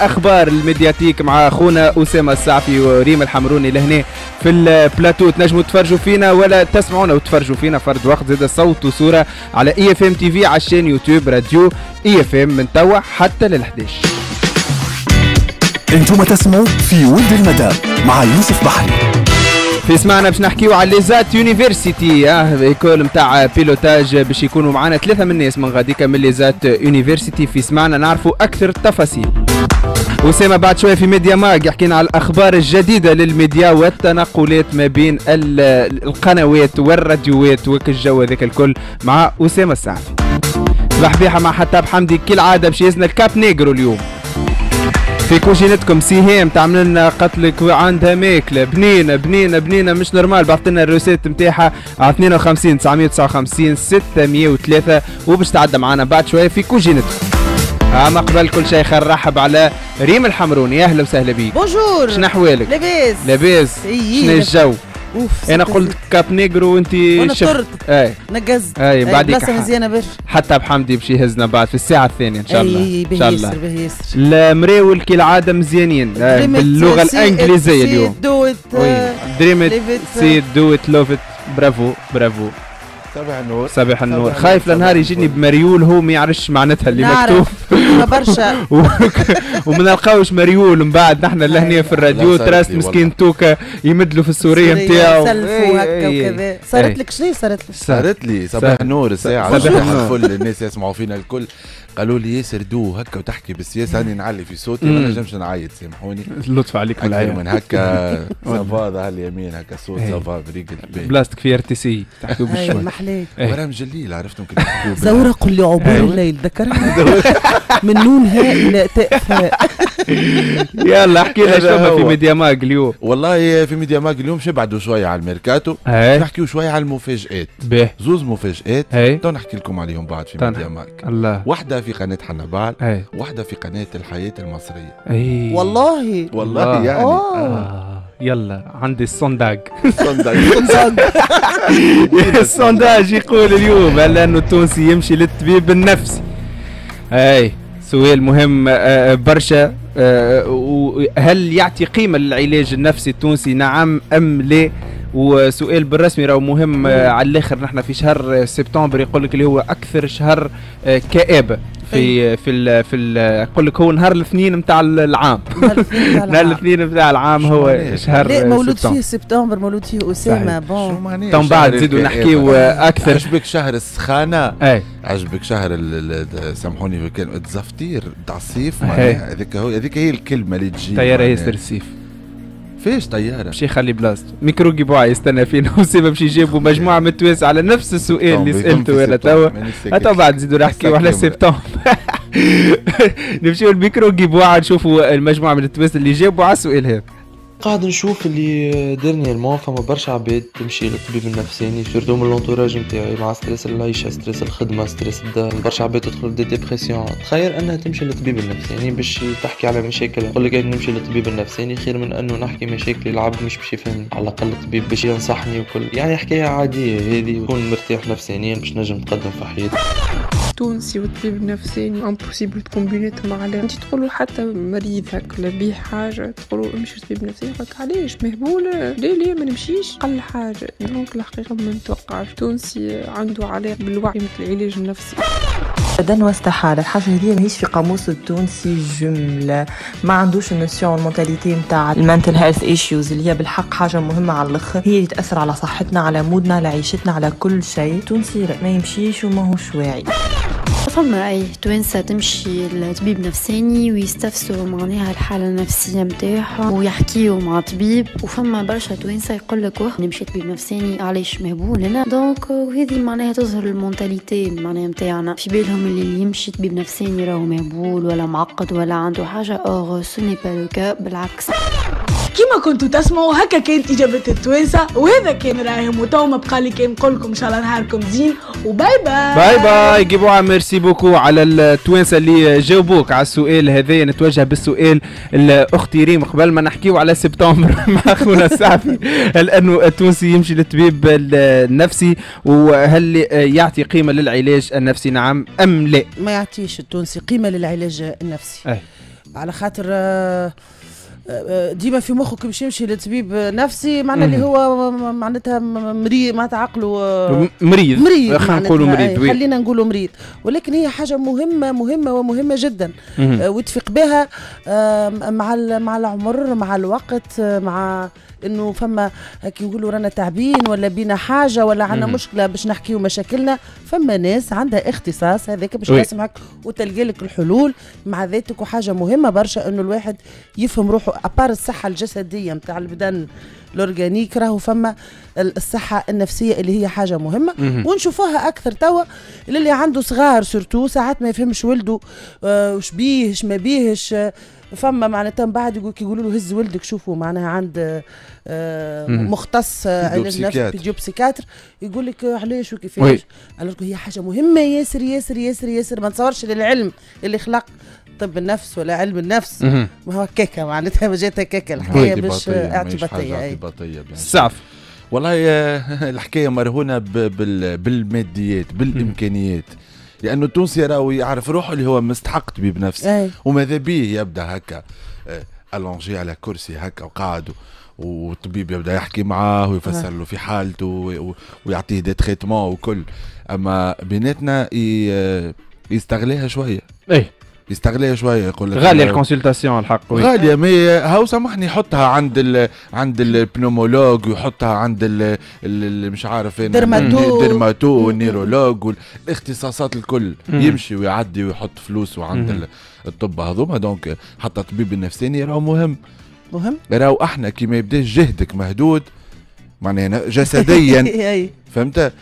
اخبار الميدياتيك مع اخونا اسامه السعفي وريم الحمروني لهنا في البلاتو. تنجموا تفرجوا فينا ولا تسمعونا وتفرجوا فينا فرد وقت، زاد صوت وصوره على اي اف ام تي في على الشين يوتيوب راديو اي اف ام من توا حتى لل11. انتم تسمعوا في ولد المدام مع يوسف بحري. في سمعنا باش نحكيو على ليزات يونيفرسيتي، ايكول نتاع بيلوتاج، باش يكونوا معنا 3 من الناس من غاديك من ليزات يونيفرسيتي. في سمعنا نعرفوا اكثر التفاصيل. أسامة بعد شويه في ميديا ماج يحكينا على الاخبار الجديده للميديا والتنقلات ما بين القنوات والراديوات وكالجو هذاك الكل مع أسامة السعفي. صباح بيحة مع حتاب حمدي كالعاده باش يزنا الكاب نيجرو اليوم. في كوجينتكم سيهام تعمل لنا قتلك وعندها ماكله بنينه بنينه بنينه مش نورمال. بعثت لنا الروسيت نتاعها على 52 959 603 وباش تعدى معنا بعد شويه في كوجينتكم. اما قبل كل شيء خير نرحب على ريم الحمروني. اهلا وسهلا بيك. بونجور. شنو احوالك؟ لاباس لاباس. شنو الجو؟ اوف انا قلت كاب نيجرو وانت شفت. اي نقزت. اي بعديك بلاصه مزيانه برشا. حتى بحمدي باش يهزنا بعد في الساعه الثانيه ان شاء الله. ان شاء الله ياسر. المراول كالعاده مزيانين باللغه الانجليزيه اليوم. دريم سي دو ات لوف ات. برافو برافو. صباح النور. صباح النور. خايف لنهار يجيني بمريول هو ما يعرفش معناتها اللي مكتوب برشا وما نلقاوش مريول من بعد نحن لهنا في الراديو تراست مسكين توكا يمد له في السوريه نتاعو سلفوا هكا وكذا. صارت لك شنو صارت لي صباح النور الساعه صباح الفل. الناس يسمعوا فينا الكل قالوا لي ياسر دو هكا وتحكي بالسياسه هاني نعلي في صوتي ما نجمش نعيط سامحوني. اللطف عليك بالعين من هكا صفا ظهر اليمين هكا صوت صفا بريقل بلاستيك في ار تي سي تحكيو بشوي محليك ورا مجليل عرفتم كيف تحكيو زورة قل لي عبور الليل ذكرها من نون هاء الى تاء فاء. يلا احكي لنا شنو في ميديا ماج اليوم. والله في ميديا ماج اليوم شبعدوا شويه على الميركاتو، نحكيو شويه على المفاجآت. زوز مفاجآت تو نحكي لكم عليهم بعد في ميديا ماج. الله. واحده في قناه حنبال، واحده في قناه الحياه المصريه. والله يعني يلا عندي السونداج. السونداج يقول اليوم هل انه التونسي يمشي للطبيب النفسي؟ سؤال مهم برشا. هل يعطي قيمة للعلاج النفسي التونسي نعم أم لا؟ وسؤال بالرسمي راهو مهم على الاخر. نحن في شهر سبتمبر يقول لك اللي هو اكثر شهر كآبة في يقول لك هو نهار الاثنين نتاع العام. نهار الاثنين نتاع العام هو شهر لا مولود فيه سبتمبر مولود فيه اسامه. بون تو بعد نزيدوا نحكيو اكثر. عجبك شهر السخانه؟ عجبك شهر سامحوني في الكلمه الزفتير نتاع الصيف؟ هذيك هي الكلمه اللي تجي. طياره ياسر الصيف فيش طياره باش يخلي بلاصتو ميكرو جيبوع يستنى فينا وسيبه باش يجيبوا مجموعه من التوانسه على نفس السؤال اللي سالته انا توا. تو بعد نزيدوا نحكيو على سبتمبر. نمشيو الميكرو جيبوع نشوفوا المجموعه من التوانسه اللي جاوبوا على السؤال هذا. قاعد نشوف اللي ديرنييرمون فما برشا عباد تمشي للطبيب النفساني سورتو من لونتوراج نتاعي مع ستريس العيشه ستريس الخدمه ستريس الدار. برشا عباد تدخل دي ديبرسيون. تخيل انها تمشي للطبيب النفساني باش تحكي على مشاكل. نقول لك نمشي للطبيب النفساني خير من انه نحكي مشاكلي العبد مش باش يفهمني. على الاقل الطبيب باش ينصحني وكل يعني حكايه عاديه هذه ويكون مرتاح نفسيا باش نجم تقدم في حياتي. التونسي والطبيب النفساني امبوسيبل تكومبينيتهم على انت تقولوا حتى مريض هكا ولا بيه حاجه تقولوا امشي للطبيب النفساني قالك علاش مهبوله ليه ما نمشيش قل حاجه. دونك الحقيقه ما نتوقعش التونسي عنده علاقه بالوعي مثل العلاج النفسي. ابدا واستحاله. الحاجه هذه ماهيش في قاموس التونسي جمله. ما عندوش النوسيون المونتاليتي نتاع المنتل هيلث ايشوز اللي هي بالحق حاجه مهمه على الاخر. هي اللي تاثر على صحتنا على مودنا على عيشتنا على كل شيء. التونسي ما يمشيش وما هوش واعي. فما أي توانسة تمشي لطبيب نفساني ويستفسروا معناها الحالة النفسية متاعهم ويحكيوا مع طبيب. وفما برشا توانسة يقولك واه نمشي طبيب نفساني علاش مهبول أنا. دونك وهذه معناها تظهر المونتاليتي معناها متاعنا في بالهم اللي يمشي طبيب نفساني راهو مهبول ولا معقد ولا عنده حاجة. أوغ سوني با لو كا بالعكس. كما كنتوا تسمعوا هكا كانت إجابة التوانسة وهذا كان رايهم. وتو ما بقى لي كان نقول لكم إن شاء الله نهاركم زين وباي باي. باي باي. جيبوها ميرسي بوكو على التوانسة اللي جاوبوك على السؤال هذا. نتوجه بالسؤال لأختي ريم قبل ما نحكيو على سبتمبر مع أخونا السعفي. هل أنه التونسي يمشي للطبيب النفسي وهل يعطي قيمة للعلاج النفسي نعم أم لا؟ ما يعطيش التونسي قيمة للعلاج النفسي. على خاطر ديما في مخك باش يمشي لطبيب نفسي معناه اللي هو معناتها مريض، معناتها عقله مريض خلينا نقولوا مريض، خلينا نقولوا مريض، ولكن هي حاجه مهمه جدا وتفيق بها مع العمر، مع الوقت، مع انه فما كي نقولوا رانا تعبين ولا بينا حاجه ولا عندنا مشكله باش نحكيو مشاكلنا، فما ناس عندها اختصاص هذاك باش يسمعك وتلقى لك الحلول مع ذاتك. وحاجه مهمه برشا انه الواحد يفهم روحه ابار الصحه الجسديه نتاع البدن الاورجانيك، راهو فما الصحه النفسيه اللي هي حاجه مهمه ونشوفوها اكثر توا اللي عنده صغار سورتو ساعات ما يفهمش ولده وش بيه اش ما بيهش. فما معناتها من بعد يقولوا له هز ولدك شوفوا معناها عند مختص علاج نفسي فيديو بسيكاتر، يقول لك علاش وكيفاش. هي حاجه مهمه ياسر ياسر ياسر ياسر. ما نتصورش للعلم اللي خلق طب النفس ولا علم النفس ما هو كيكه معناتها ما جات هكاكا الحكايه باش اعتباطيه السعف. والله الحكايه مرهونه بالماديات بالامكانيات، لانه التونسي راهو يعرف روحه اللي هو مستحق طبيب نفسي وماذا بيه يبدا هكا الونجي على كرسي هكا وقاعد والطبيب يبدا يحكي معاه ويفسر له في حالته ويعطيه دي تريتمون وكل. اما بيناتنا يستغليها شويه يستغلها شويه، يقول لك غاليه الكونسلتاسيون الحق غاليه. مي هاو سامحني يحطها عند البنومولوج ويحطها عند مش عارف الدرماتو والنيرولوج والاختصاصات الكل يمشي ويعدي ويحط فلوسه عند الطب هذوما. دونك حتى الطبيب النفساني راهو مهم راهو احنا كي ما يبداش جهدك مهدود معناها جسديا فهمت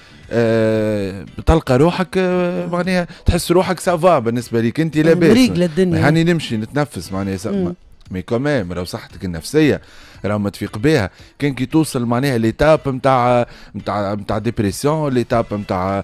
تلقى روحك معناها تحس روحك سافا بالنسبه ليك انت لاباس هاني نمشي نتنفس معناها مي كمان راهو صحتك النفسيه راهو ما تفيق بها. كان كي توصل معناها ليتاب نتاع ديبرسيون، ليتاب نتاع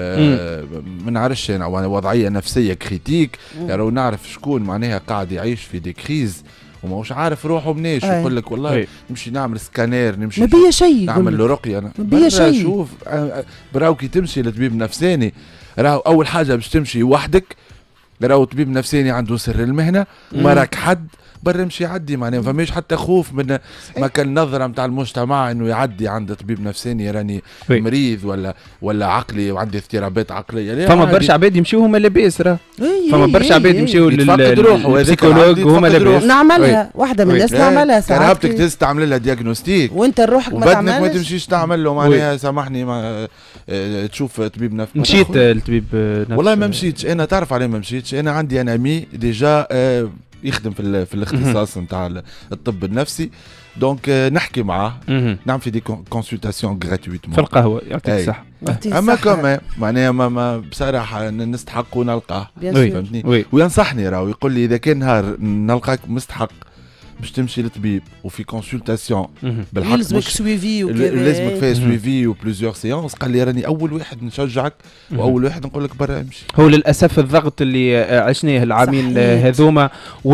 ما نعرفش وضعيه نفسيه كريتيك، راهو نعرف شكون معناها قاعد يعيش في دي كريز وماهوش عارف روحه منيش، يقول لك والله نمشي نعمل سكانير، نمشي ما بيا شيء نعمل له رقيه، ما بيا شيء. شوف راهو كي تمشي لطبيب نفساني راهو اول حاجه باش تمشي وحدك، راهو طبيب نفساني عنده سر المهنه ما راك حد برا يمشي يعدي معناها ما فماش حتى خوف من ما كان نظره نتاع المجتمع انه يعدي عند طبيب نفساني راني مريض ولا عقلي وعندي اضطرابات عقليه. فما برشا عباد يمشيو هما لاباس راه فما برشا عباد يمشيو للبسيكولوج وهما لاباس. نعملها واحده من الناس نعملها ساعات رهبتك تهز تعمل لها دياغنوستيك وانت روحك ما تعملش ما تمشيش تعمل له معناها سامحني ما تشوف طبيب نفسي. مشيت للطبيب نفسي والله ما مشيتش انا، تعرف عليه ما مشيتش. انا عندي انا امي ديجا يخدم في الاختصاص نتاع الطب النفسي، دونك نحكي معاه نعمل في دي كونسلتاسيون غراتويتمون في القهوه يعطيك الصحه. اما كمان معناها ما بصراحه نستحق ونلقاه فهمتني وينصحني راهو يقول لي اذا كان نهار نلقاك مستحق باش تمشي للطبيب وفي كونسلتاسيون بالحق لازمك سويفي وكذا لازمك فيها سويفي وبليزيور سيونس. قال لي راني اول واحد نشجعك واول واحد نقول لك برا امشي. هو للاسف الضغط اللي عشناه العامين هذوما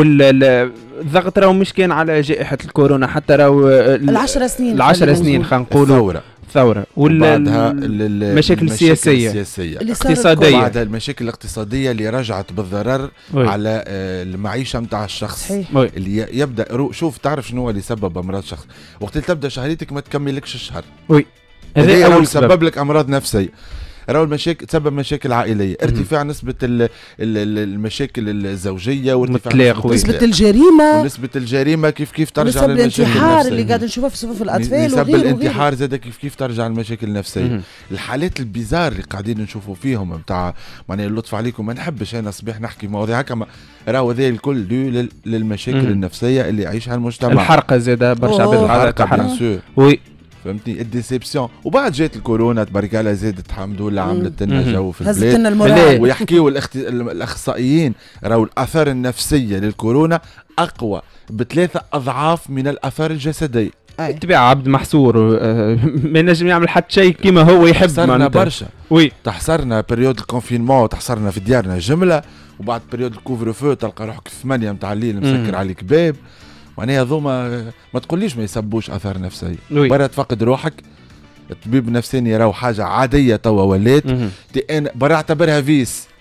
والضغط راهو مش كان على جائحه الكورونا، حتى راهو ال10 سنين خلينا نقولوا ثورة والمشاكل السياسية الاقتصادية، بعدها المشاكل الاقتصادية اللي رجعت بالضرر على المعيشة متاع الشخص اللي يبدأ شوف تعرف شنو اللي سبب أمراض الشخص وقت اللي تبدأ شهريتك ما تكملكش الشهر. هذا أول سبب لك أمراض نفسية. راهو المشاكل تسبب مشاكل عائليه، ارتفاع نسبه المشاكل الزوجيه وارتفاع نسبه الجريمه ونسبه الجريمه كيف ترجع للمشاكل النفسيه. الانتحار اللي قاعد نشوفها في صفوف الاطفال نسبه الانتحار زاد كيف ترجع للمشاكل النفسيه. الحالات البيزار اللي قاعدين نشوفوا فيهم نتاع معناها اللطف عليكم ما نحبش انا صباح نحكي مواضيع هكا، راهو هذا الكل للمشاكل النفسيه اللي يعيشها المجتمع. الحرقه زاد برشا عباد حرقه فهمتني الديسيبسيون. وبعد جات الكورونا تبارك الله زادت الحمد لله عملت لنا جو في البلاد ويحكيوا الاخصائيين راهو الاثار النفسيه للكورونا اقوى ب3 أضعاف من الاثار الجسديه. تبع عبد محصور ما نجم يعمل حتى شيء كيما هو يحب. تحصرنا برشا تحصرنا بريود الكونفينمون تحصرنا في ديارنا جمله، وبعد بريود الكوفر فو تلقى روحك في 8 نتاع الليل مسكر عليك باب معناها هذوما ما تقوليش ما يسبوش اثار نفسيه. برا تفقد روحك الطبيب النفساني راهو حاجه عاديه توا ولات برا اعتبرها فيس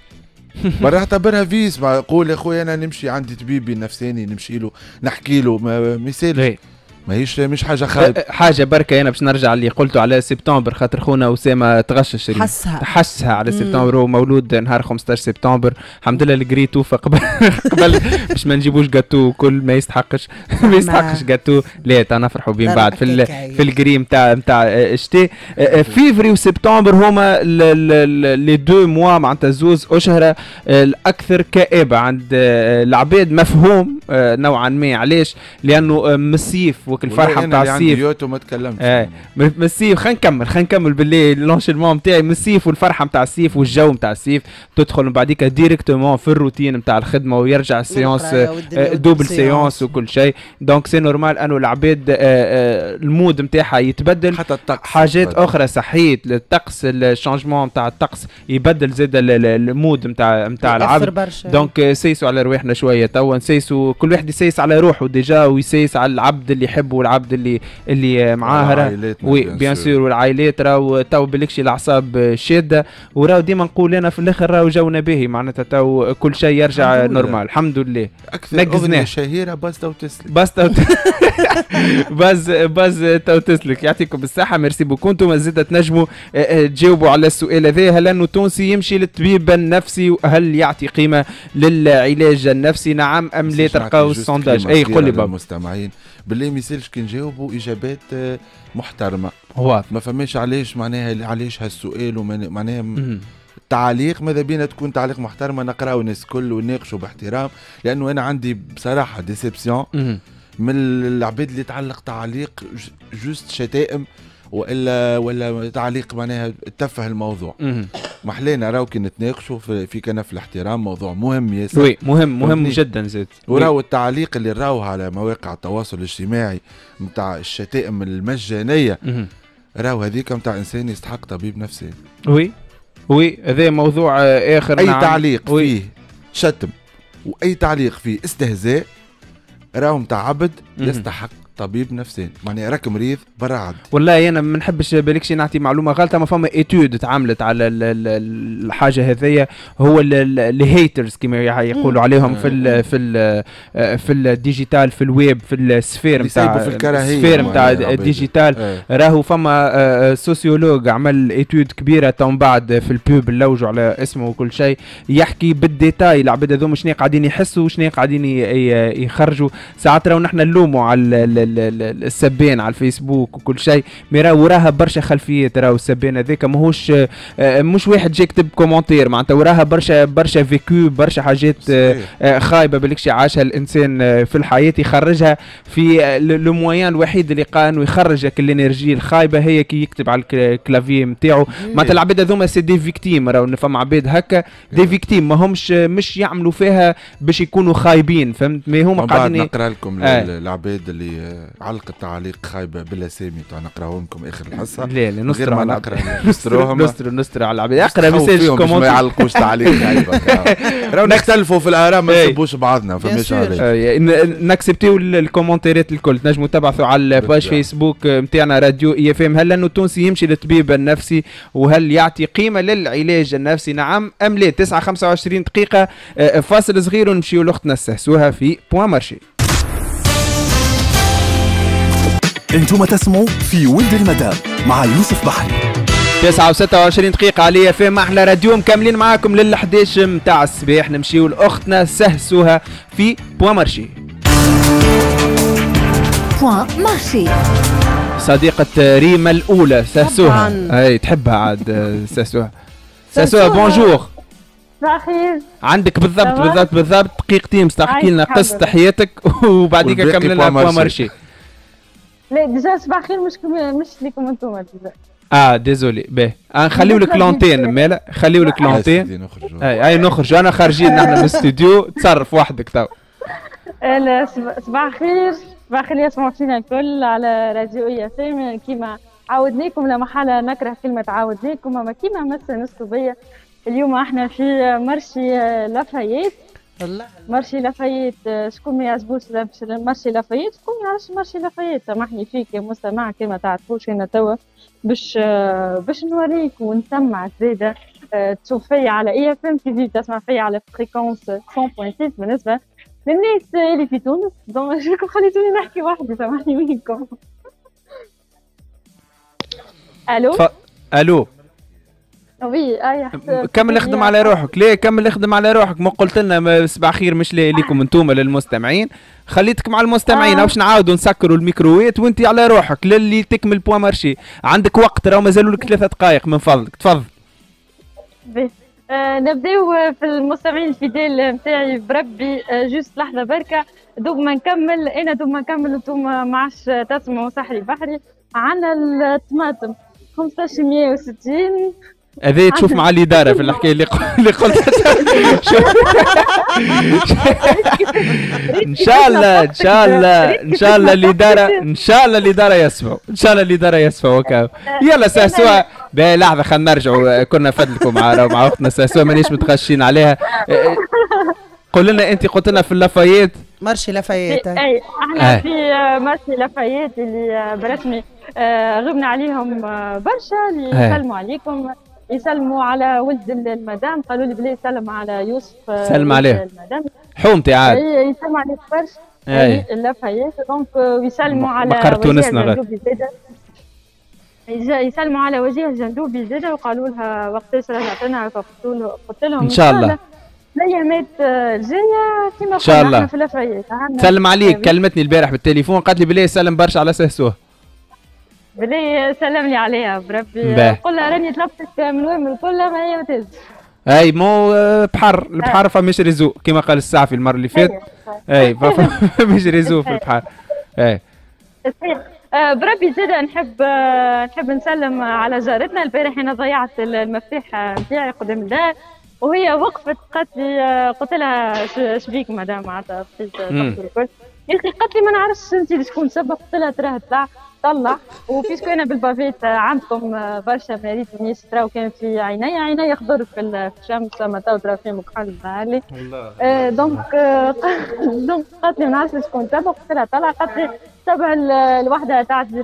برا اعتبرها فيس، قول يا خويا انا نمشي عندي طبيبي نفساني نمشي له نحكي له ما يسالش، ماهيش مش حاجه خايبه. حاجه بركه انا باش نرجع اللي قلته على سبتمبر، خاطر خونا اسامه تغشش حسها على سبتمبر، هو مولود نهار 15 سبتمبر. الحمد لله الجري توفى قبل باش ما نجيبوش جاتو كل ما يستحقش ما يستحقش جاتو. لا تا نفرحوا بين بعد في الجري نتاع شتي. فيفري وسبتمبر هما لي دو موا معناتها زوز اشهر الاكثر كآبه عند العباد، مفهوم نوعا ما. علاش؟ لانه مسيف وك الفرحه نتاع الصيف ما تكلمتش مسيف. خلينا نكمل باللي لونشيلمون نتاعي مسيف والفرحه نتاع الصيف والجو نتاع الصيف، تدخل من بعديك ديريكتومون في الروتين نتاع الخدمه ويرجع السيونس دوبل سيونس وكل شيء. دونك سي نورمال انه العباد المود نتاعها يتبدل، حتى الطقس حاجات اخرى صحيت الطقس، الشانجمون نتاع الطقس يبدل زاد المود نتاع العبد. دونك سيسوا على رواحنا شويه توا، نسيسوا كل واحد يسيس على روحه ديجا، ويسيس على العبد اللي يحبه والعبد اللي معاه وي بيان سور، والعائلات راهو تو بالكشي الاعصاب شاده، وراهو ديما نقول انا في الاخر راهو جونا باهي معناتها تو كل شيء يرجع نورمال الحمد لله. اكثر اغنيه شهيره باز تو تسلك باز تو تسلك. يعطيكم الصحه، ميرسي بوكو. انتم زاد تنجموا تجاوبوا على السؤال هذا، هل انه تونسي يمشي للطبيب النفسي وهل يعطي قيمه للعلاج النفسي، نعم ام لا؟ تلقاو السونداج. اي قول لي بابا المستمعين بالله ما يسالش كي نجاوبوا اجابات محترمه، واضح ما فماش علاش معناها علاش هالسؤال، ومعناها التعليق ماذا بينا تكون تعليق محترمه، نقراو الناس الكل ونناقشوا باحترام، لانه انا عندي بصراحه ديسيبسيون من العباد اللي تعلق تعليق جوست شتائم ولا تعليق معناها تفه الموضوع. محلينا راهو كي نتناقشوا في كنف الاحترام، موضوع مهم ياسر. وي مهم جدا زاد. وراهو التعليق اللي راهو على مواقع التواصل الاجتماعي نتاع الشتائم المجانيه، راهو هذيك نتاع انسان يستحق طبيب نفسي. وي هذا موضوع اخر. اي تعليق فيه شتم واي تعليق فيه استهزاء راهو نتاع عبد يستحق طبيب نفساني، معناها راك مريض برا عدي. والله انا ما نحبش بالكش نعطي معلومه غلطه، ما فما ايتود تعاملت على الحاجه هذيا، هو الهيترز كما يقولوا عليهم في الديجيتال، في الويب، في السفير نتاع الديجيتال. راهو فما سوسيولوج عمل ايتود كبيره تو بعد في البوب اللوجوا على اسمه وكل شيء، يحكي بالديتاي العباد هذوما شنو قاعدين يحسوا وشنو قاعدين يخرجوا. ساعات راهو نحن نلوموا على السبين على الفيسبوك وكل شيء، مي وراها برشا خلفيات. راهو السبين هذاك ماهوش مش واحد جاي يكتب كومنتير، معناتها وراها برشا فيكو، برشا حاجات خايبه بالكشي عاشها الانسان في الحياه، يخرجها في لو مويان الوحيد اللي قال انه يخرج الانرجي الخايبه هي كي يكتب على الكلافي نتاعو. معناتها العباد هذوما سي دي فيكتيم، راهو فما عباد هكا دي فيكتيم ما همش مش يعملوا فيها باش يكونوا خايبين، فهمت؟ ما هما قاعدين نقرا لكم العباد اللي علقت تعليق خايبه بالاسامي نقراهم لكم اخر الحصه. لا نستر ما نقرا نستروهم نستر على العباد. اقرا ميساج كومنت ما يعلقوش تعليق خايبه. راهو نختلفوا في الاراء ما نسبوش بعضنا، فماش عليه. نكسبتيو الكومنتيرات الكل، تنجموا تبعثوا على الباج فيسبوك نتاعنا راديو اي اف ام. هل انه التونسي يمشي للطبيب النفسي وهل يعطي قيمه للعلاج النفسي، نعم ام لا؟ 9:25 دقيقه، فاصل صغير ونمشيو لاختنا السهسوها في بوان مارشي. انتم تسمعوا في ولد المدام مع يوسف بحري. 9:26 دقيقة على فيم احلى راديو، مكملين معاكم لل 11 متاع الصباح. نمشيو لاختنا سهسوها في بوان مارشي. بوان مارشي صديقة ريما الأولى سهسوها، اي تحبها عاد سهسوها. سهسوها بونجور. صباح الخير. عندك بالضبط دقيقتين باش تحكي لنا قصة حياتك وبعديك كمل لنا بوان مارشي. لا ديجا صباح الخير مش ليكم انتم ديجا. ديزولي باهي نخليو لك لونتين مالا، خليو لك لونتين. اي نخرج انا خارجين نحن من الاستوديو، تصرف وحدك تو. صباح الخير يسمعوا فينا الكل على راديو اي اف ام. كيما عودناكم لا محاله نكره كلمه عودناكم، اما كيما مس نسكوبيه اليوم احنا في مرشي لافايت. مرشي لافايت، شكون ما يعجبوش مرشي لافايت، شكون ما يعرفش مرشي لافايت؟ سامحني فيك يا مستمع كي ما تعرفوش. انا توا باش نوريك ونسمعك زاده تشوف فيا على اي اف ام تي في، تسمع فيا على فريكونس 100.6 بالنسبه للناس اللي في تونس. دونك شكون خليتوني نحكي وحدي، سامحني وينكم. الو الو وي كمل اخدم على روحك. ليه كمل اخدم على روحك؟ ما قلت لنا صباح خير مش ليكم انتم للمستمعين، خليتك مع المستمعين. واش نعاودوا نسكروا الميكرووات وانت على روحك للي تكمل بوان مارشي. عندك وقت، راهو مازالوا لك 3 دقائق من فضلك، تفضل. نبداو في المستمعين الفيديل نتاعي بربي. جوست لحظه بركه دوب ما نكمل انا، دوب ما نكمل انتم ما عادش تسمعوا سحري بحري. عندنا الطماطم 1560. هذا تشوف مع الاداره في الحكايه اللي قلتها. ان شاء الله ان شاء الله ان شاء الله الاداره، ان شاء الله الاداره يسمعوا، ان شاء الله الاداره يسمعوا. وكاو يلا ساسوا لحظه خلينا نرجعوا. كنا فدلكم مع اختنا ساسوا مانيش متخشين عليها. قول لنا انت، قلت لنا في لافايت مارشي لافايت. اي احنا في مارشي لافايت اللي برسمي غبنا عليهم برشا اللي يسلموا عليكم، يسلموا على ولد المدام. قالوا لي بلي يسلم على يوسف. سلم عليه حومتي عاد. يسلموا عليه برشا لافايت. دونك يسلموا على يسلموا على وجيه الجندوبي زاده، وقالوا لها وقتاش رجعتنا. فقلت لهم ان شاء الله الايامات الجايه كيما ان شاء الله في لافايت. سلم عليك. كلمتني البارح بالتليفون قالت لي بلي يسلم برشا على سهسوه. بلي سلم لي عليها بربي. قول لها راني طلبتك من وين من كلها ما هي ما تهز. اي مو بحر البحر فماش ريزو كما قال السعفي المره اللي فاتت. اي فماش ريزو في البحر. اي بربي زاد نحب نسلم على جارتنا. البارح انا ضيعت المفتاح نتاعي قدام الدار وهي وقفت قالت لي، قلت لها شبيك مدام معناتها بقيت الكل. يا اخي قالت لي ما نعرفش انت شكون سبب. قلت لها تراه طلع وبيسكو انا بالبافيت عندكم برشا ما ريتنيش تراو كان في عيني خضر في الشمس ما ترى فيه مكحل ظهر لي. دونك قالت لي ما نعرفش شكون سبب. قلت لها طلع. قالت لي تبع الوحده تعدي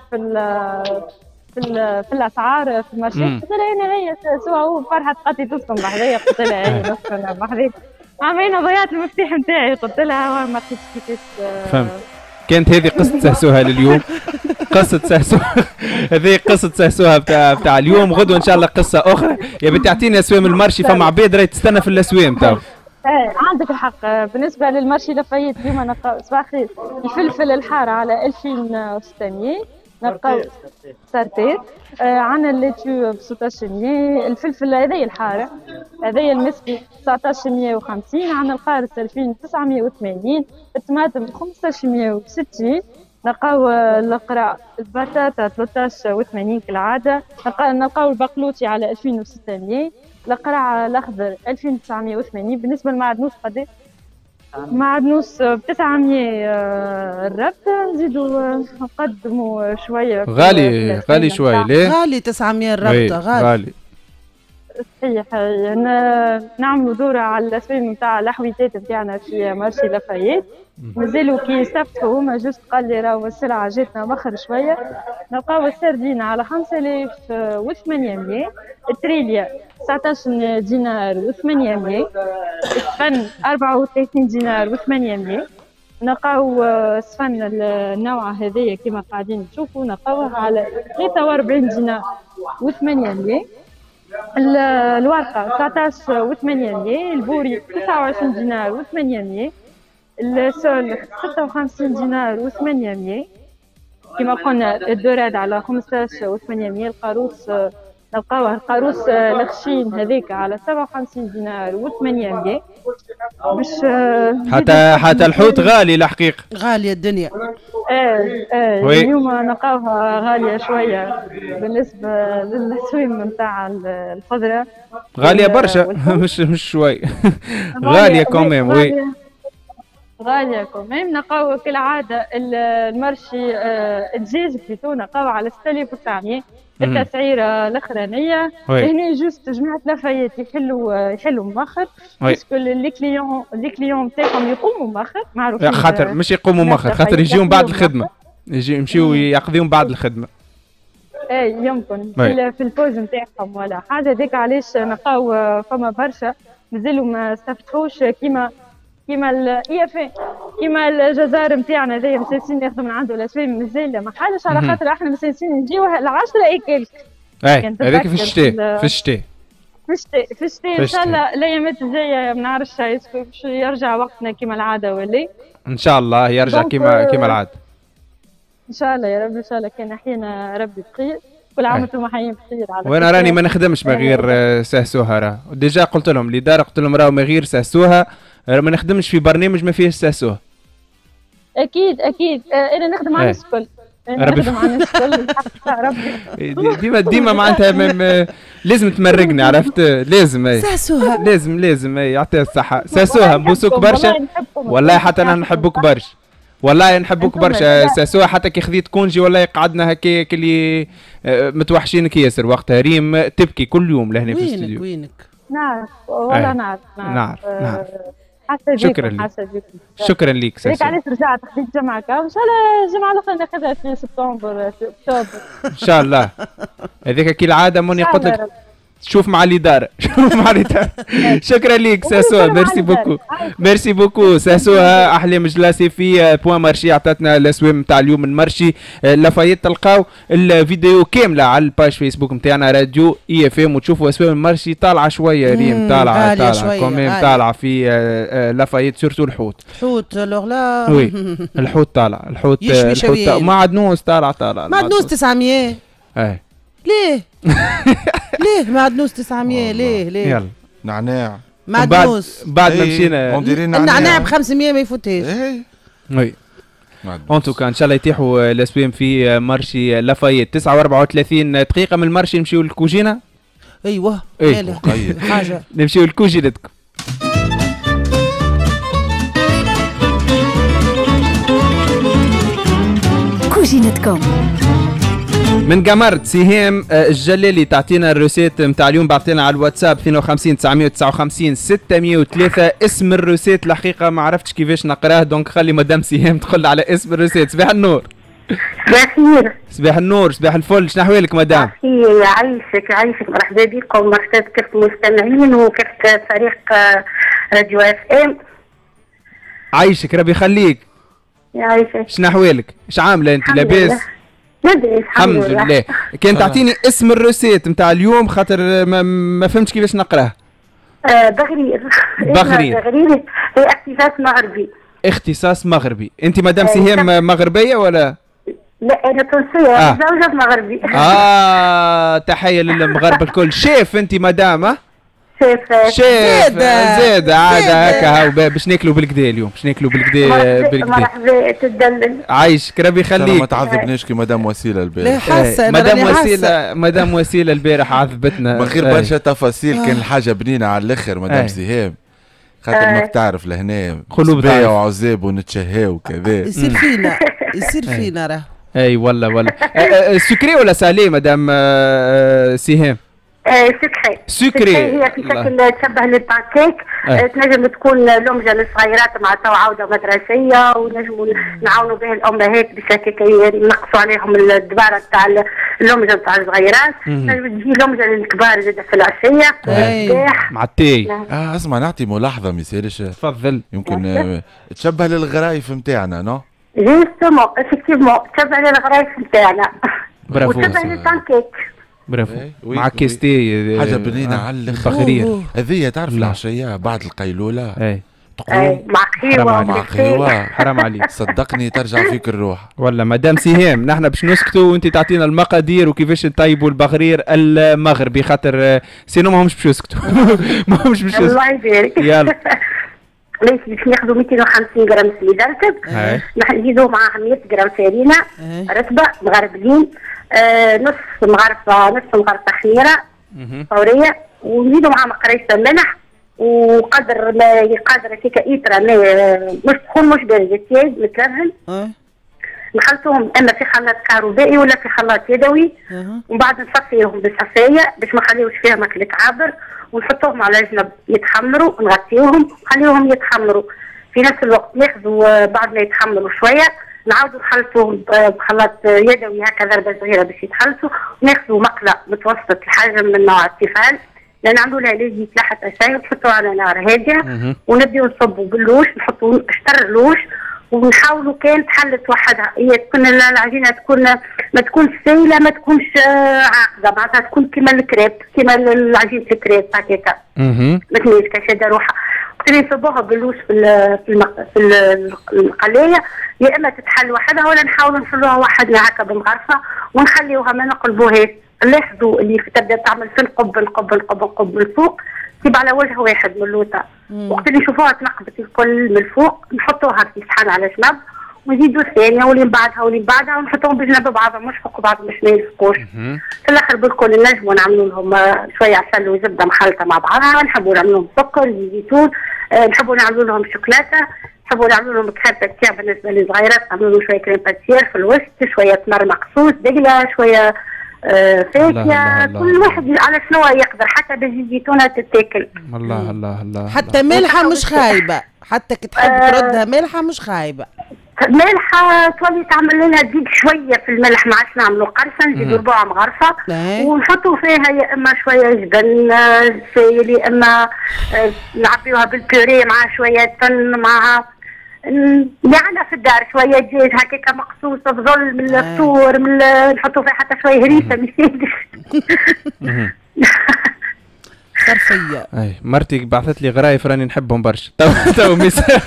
في الاسعار في المارشي. قلت لها انا هي سوا فرحت. قالت لي تسكن بحذايا. قلت لها هي نسكن بحذايا. عمينا ضيعت المفتاح نتاعي. قلت لها ما لقيتش كيفاش. فهمت. كانت هذه قصة سهسوها لليوم. قصة سهسوها هذه قصة سهسوها بتاع اليوم. غدوة ان شاء الله قصة اخرى. يا بنتي اعطيني اسوام المارشي. فما عباد راهي تستنى في الاسوام تو. عندك الحق. بالنسبة للمارشي لافايت اليوم نلقاو صباح الخير الفلفل الحار على 2600 نلقاو سارتيت. عندنا الليتو ب 1600. الفلفل هذايا الحار هذايا المسكي 1950. عندنا القارص 2980. الطماطم 1560. نلقاو القرع البطاطا 1380 كالعادة. نلقاو البقلوطي على 2600. القرع الاخضر 2980. بالنسبه للمعدنوس قداش؟ معدنوس ب 900 الربط. نزيدوا نقدموا شويه. غالي شويه. ليه غالي 900 الربط؟ غالي صحيح. نعملوا دوره على الاسوام نتاع الحويتات نتاعنا في مارشي لافايت. مازالوا كي يستفتحوا هما جوست قال لي راهو السلعه جاتنا مخر شويه. نلقاو السردين على 5800. التريليا 19 دينار و800. السفن 34 دينار و800. نلقاو السفن النوع هذايا كما قاعدين تشوفوا نلقاوها على 43 دينار و800. الورقه 19 و800. البوري 29 دينار و800. السول 56 دينار و800 كما قلنا. الدوراد على 15 و800. القاروص نلقاوه القاروص الخشين هذيك على 57 دينار و800. باش حتى الحوت غالي الحقيقة. غالية الدنيا. اليوم نلقاوها غالية شوية بالنسبة للأسوام نتاع الخضرة. غالية برشا مش شوي. غالية كوميم. وي غالية كوميم. نلقاو كالعادة المرشي الدجاج بليتو نلقاو على 6900. التسعيرة الأخرانية هنا جوست جماعة لافايت يحلوا مؤخر. باسكو لي كليون نتاعهم يقوموا مؤخر معروفين. خاطر مش يقوموا مؤخر، خاطر يجيهم بعد الخدمة. يمشيو يقضيهم بعد الخدمة. اي يمكن في البوز نتاعهم ولا حاجه. هذيك علاش نلقاو فما برشا مازالوا ما استفتحوش كيما كيما الجزائر نتاعنا زي مسلسين ياخذوا من عنده الاسباب مازال ما حاجش، على خاطر احنا مسلسين نجيو العشرة ايكل. اي هذيك في الشتاء في الشتاء ان شاء الله الايامات الجايه ما نعرفش باش يرجع وقتنا كيما العاده ولا ان شاء الله يرجع كيما العاده ان شاء الله يا رب. ان شاء الله كان حينا ربي بخير، كل عام وانتم حيين بخير. على وانا راني ما نخدمش ما غير سهسوها. راه ديجا قلت لهم الاداره، قلت لهم راهو ما غير سهسوها، ما نخدمش في برنامج ما فيهش سهسوها. اكيد انا نخدم على الناس الكل، نخدم على الناس الكل ربي. ديما معناتها لازم تمرقني، عرفت؟ لازم سهسوها لازم يعطيها الصحه. سهسوها نبوسوك برشا والله، حتى انا نحبوك برشا والله، نحبوك برشا ساسوها. حتى كي خذيت كونجي والله قعدنا هكاك اللي متوحشينك ياسر وقتها. ريم تبكي كل يوم لهنا في الاستوديو. وينك نعرف والله نعرف. شكرا ليك ساسو. هيك علاش رجعت خديت جمعة وان شاء الله الجمعة الأخرى ناخذها في سبتمبر في أكتوبر ان شاء الله. هذيك كي العادة ماني قلت لك شوف مع الإدارة. شكرا ليك ساسو، ميرسي بوكو ساسوها. أحلام جلاسي في بوان مارشي عطاتنا الأسوام نتاع اليوم المارشي لافايت. تلقاو الفيديو كاملة على الباج فيسبوك نتاعنا راديو اي اف ام وتشوفوا أسوام المارشي طالعة شوية. ريم طالعة كوميم طالعة في لافايت، سورتو الحوت لوغلا وي الحوت طالع، الحوت معدنوس طالع معدنوس 900. ليه؟ ليه معدنوس 900 ليه؟ يلا نعناع معدنوس بعد ما مشينا النعناع ب 500 ما يفوتهاش. وي ان توكا ان شاء الله يتيحوا الاسوام في مارشي لافايت. 39 دقيقة من المارشي نمشيو للكوجينة. ايوه حاجة نمشيو لكوجينتكم. كوجينتكم من قمرت سهام الجلالي تعطينا الروسيت نتاع اليوم. بعثينا على الواتساب 52 959 603. اسم الروسيت الحقيقه ما عرفتش كيفاش نقراه، دونك خلي مدام سهام تقول على اسم الروسيت. صباح النور. صباح الخير. صباح النور، صباح الفل. شنو احوالك مدام؟ يعيشك مرحبا بكم مرحبا كيف المستمعين وكيف فريق راديو اف ام. عايشك ربي يخليك. يعيشك. شنو احوالك؟ ايش عامله انت؟ لاباس؟ الحمد لله. كان تعطيني اسم الروسيت نتاع اليوم خاطر ما فهمتش كيفاش نقراه. بغرير هي اختصاص مغربي. اختصاص مغربي. انت مدام سهام مغربيه ولا؟ لا انا تونسيه متزوجه بمغربي. تحيه للمغاربه الكل. شيف انت مدام؟ شيف زيد عادة هكا باش ناكلوا بالكدا اليوم، باش ناكلوا بالكدا. مرحبا تدلل. عايشك ربي يخليك. ما تعذبنيش كي مدام وسيله البارح. مدام وسيله البارح عذبتنا. من غير برشا تفاصيل. كان الحاجه بنينه على الاخر مدام سهام، خاطر ماك تعرف لهنا سبايا وعزاب ونتشهاو وكذا. يصير فينا راه. اي والله سكري ولا سالي مدام سهام؟ سكري هي في شكل تشبه للبانكيك. تنجم تكون لمجه للصغيرات مع تو عوده مدرسيه، ونجموا نعاونوا به الامهات باش هكاك ينقصوا عليهم الدباره تاع اللمجه تاع الصغيرات. تنجم تجي لمجه للكبار زاد في العشيه مع التاي. اسمع نعطي ملاحظه ما يصيرش. تفضل. يمكن تشبه للغرايف نتاعنا نو؟ جوستومون افكتيفمون تشبه للغرايف نتاعنا. برافو. وتشبه للبانكيك. برافو. مع كيستي حاجه بنينه على البخرير. هذه تعرف العشيه بعد القيلوله تقوم مع قهوه. حرام عليك صدقني ترجع فيك الروح. ولا مدام سهام نحن باش نسكتوا وانت تعطينا المقادير وكيفاش نطيبوا البغرير المغربي، خاطر سينو ماهمش باش يسكتوا. ماهمش باش يسكتوا. الله يبارك. يلا باش ناخذوا 250 غرام سميد رطب، نزيدوا معاه 100 غرام فرينه رطبه مغربلين، نص مغرفه خميره فوريه، ونزيدوا معاه مقريصه ملح، وقدر ما يقدر هكاك ايترا مش تكون مش بارده تياز متلهل. نخلطوهم اما في خلاط كهربائي ولا في خلاط يدوي، ومن بعد نصفيهم بالصفايه باش ما نخليوش فيها ماكله عابر، ونحطوهم على جنب يتحمروا، نغطيوهم نخليوهم يتحمروا. في نفس الوقت ناخذوا بعد ما يتحمروا شويه نعاودوا نخلطوا بخلاط يدوي هكا ضربه صغيره باش يتخلطوا، وناخذوا مقله متوسط الحجم من نوع التيفال، نعملوا لها ليزي تحت شاي ونحطوها على نار هاديه، ونبداو نصبوا باللوش، نحطوا شطر لوش، ونحاولوا كان تحلت وحدها، هي تكون العجينه تكون ما تكونش سايله ما تكونش عاقده، معناتها تكون كيما الكريب كيما العجينه الكريب هكاكا ما تنيش كشاده روحها، وقت اللي نصبوها باللوش في القلايه، يا اما تتحل وحدها ولا نحاولوا نحلوها وحدنا هكا بالمغرفه ونخليوها ما نقلبوهاش. نلاحظوا اللي تبدا تعمل في القب من فوق تجيب على وجه واحد من اللوطه، وقت اللي نشوفوها تنقبت الكل من الفوق نحطوها في صحن على جنب، ونزيدوا الثانيه واللي من بعدها ونحطوهم بجنب بعضهم، مش فوق بعضهم باش ما يلصقوش. في الاخر بالكل نجموا نعملوا لهم شويه عسل وزبده مخلطه مع بعضها، نحبوا نعملوا لهم سكر زيتون، نحبوا نعملوا لهم شوكولاته، نحبوا نعملوا لهم كريم باتيير بالنسبه للصغيرات، نعملوا لهم شويه كريم باتيير في الوسط، شويه تمر مقصوص دقله، شويه فاكهه، كل واحد على شنو يقدر، حتى بالزيتونه تتاكل. الله حتى مالحه مش خايبه، حتى كي تحب تردها مالحه مش خايبه. مالحه تولي تعمل لنا تزيد شويه في الملح، ما عادش نعملوا قرصه، نزيدوا ربع مغرفه ونحطوا فيها يا اما شويه جبن سايل، يا اما نعبيوها بالبيوري مع شويه تن مع يعني في الدار شويه دجاج هكاك مقصوصه بظل من الفطور، نحطوا فيها حتى شويه هريسه مش صرفيه. اي مرتي بعثت لي غرايف راني نحبهم برشا. تو ميساج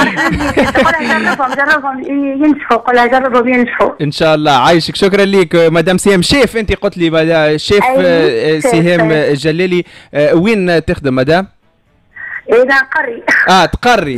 جربهم ينجحوا، قولها جربهم ينجحوا ان شاء الله. عايشك، شكرا ليك مدام سهام. شيف انت قلت لي شيف سهام الجلالي، وين تخدم مدام؟ إذا قري تقري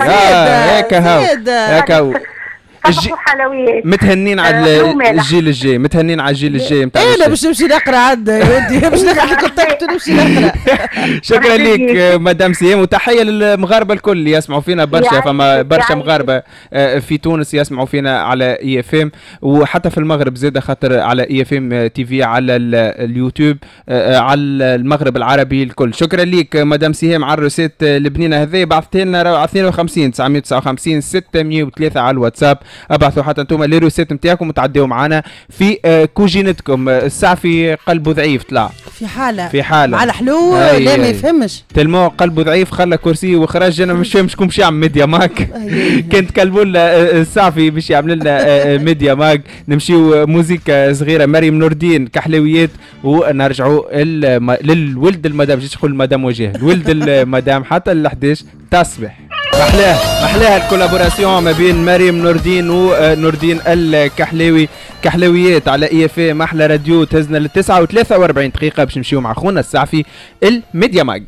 هكا حلويات. متهنين على الجيل الجاي، متهنين على الجيل الجاي نتاع انا باش نمشي نقرا عاد يا ودي، باش نلقى كونتاكت ونمشي نقرا. شكرا ليك مدام سهام، وتحيه للمغاربه الكل اللي يسمعوا فينا برشا، فما برشا مغاربه في تونس يسمعوا فينا على اي اف ام، وحتى في المغرب زاده خاطر على اي اف ام تي في على اليوتيوب على المغرب العربي الكل. شكرا ليك مدام سهام على الروسيت البنينه هذه، بعثتي لنا 52 959 603 على الواتساب، ابعثوا حتى انتم لي روسيت نتاعكم وتعديوا معنا في كوجينتكم. السعفي قلبه ضعيف طلع في حاله مع الحلو، لا ما يفهمش تلمو قلبه ضعيف، خلى كرسي وخرج. انا مش فاهم شكون باش يعمل ميديا ماك كنت كلبوا لنا السعفي باش يعمل لنا ميديا ماك. نمشيو موزيكا صغيره مريم نور الدين كحلويات، ونرجعوا للولد المدام، جيت نقول المدام وجه الولد المدام حتى ل 11 تاع الصباح. محلاها الكولابوراسيون ما بين مريم نور الدين ونور الدين الكحلاوي. كحلاويات على اي اف ام، احلى راديو. تهزنا ل 9 و43 دقيقه باش نمشيو مع خونا السعفي الميديا ماج.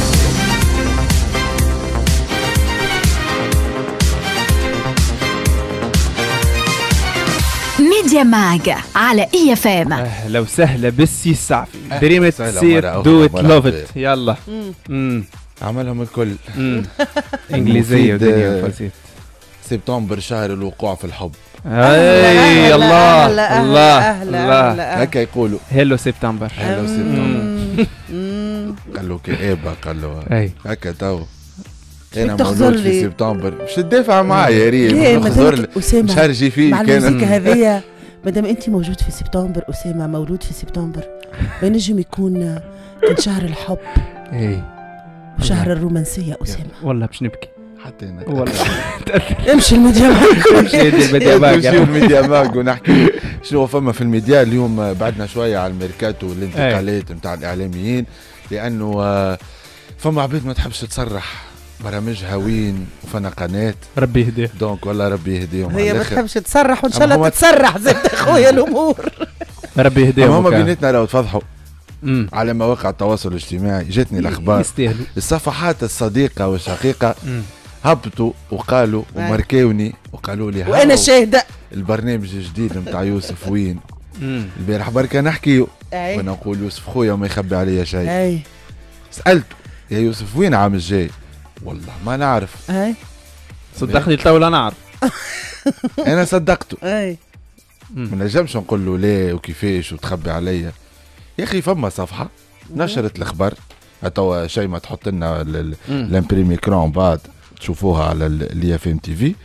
ميديا ماج على اي اف ام. اهلا وسهلا بالسي السعفي. دريمة سير دو ات لوف ات. يلا عملهم الكل انجليزيه ودنيا فلسفه. سبتمبر شهر الوقوع في الحب. اي الله الله الله هكا يقولوا هيلو سبتمبر. هيلو سبتمبر. قال له كآبة، قال له هكا تو انا مولود في سبتمبر، باش تدافع معايا يا ريم، مش هرجي فيك مع الموسيقى هذيا. مادام انت موجود في سبتمبر، اسامه مولود في سبتمبر، بينجم يكون كان شهر الحب وشهر الرومانسيه. اسامه والله باش نبكي حتى انا والله. امشي الميديا ماج، امشي الميديا ماج ونحكي شنو فما في الميديا اليوم. بعدنا شويه على الميركاتو والانتقالات نتاع الاعلاميين، لانه فما عباد ما تحبش تصرح برامجها وين، وفنا قناه ربي يهديهم دونك والله ربي يهديهم. هي ما تحبش تصرح، وان شاء الله تتسرح زي اخويا الامور. ربي يهديهم. هما بيناتنا راهو تفضحوا على مواقع التواصل الاجتماعي. جاتني الاخبار الصفحات الصديقه والشقيقه هبطوا وقالوا وماركاوني وقالوا لي وانا شاهده البرنامج الجديد نتاع يوسف وين. البارح بركة نحكيو وانا نقول يوسف خويا وما يخبي عليا شيء. سالته يا يوسف وين عام الجاي؟ والله ما نعرف. صدقني الطاولة نعرف. انا صدقته. ما نجمش نقول له لا وكيفاش وتخبي عليا. يا اخي فما صفحه نشرت الخبر، توا شيء ما تحط لنا الامبريمي كرون بعد تشوفوها على الاي اف ام تي في.